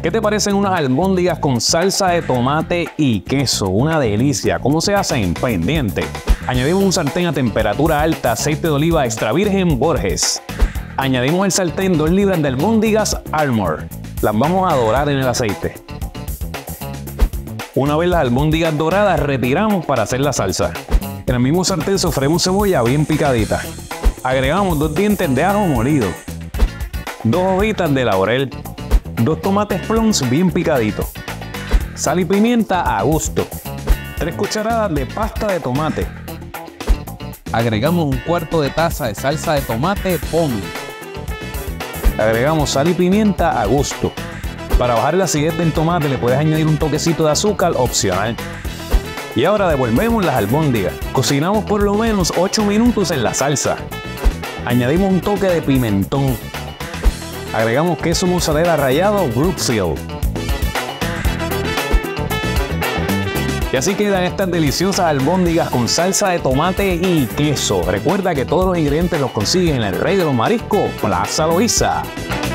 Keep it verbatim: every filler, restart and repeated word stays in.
¿Qué te parecen unas albóndigas con salsa de tomate y queso? Una delicia. ¿Cómo se hacen? Pendiente. Añadimos un sartén a temperatura alta, aceite de oliva extra virgen Borges. Añadimos al sartén dos libras de albóndigas Armour. Las vamos a dorar en el aceite. Una vez las albóndigas doradas, retiramos para hacer la salsa. En el mismo sartén sofreímos cebolla bien picadita. Agregamos dos dientes de ajo molido, dos hojitas de laurel, dos tomates plums bien picaditos, sal y pimienta a gusto, tres cucharadas de pasta de tomate. Agregamos un cuarto de taza de salsa de tomate pommes. Agregamos sal y pimienta a gusto. Para bajar la acidez del tomate le puedes añadir un toquecito de azúcar opcional. Y ahora devolvemos las albóndigas. Cocinamos por lo menos ocho minutos en la salsa. Añadimos un toque de pimentón. Agregamos queso mozzarella rallado Brookfield. Y así quedan estas deliciosas albóndigas con salsa de tomate y queso. Recuerda que todos los ingredientes los consiguen en el Rey de los Mariscos, Plaza Loíza.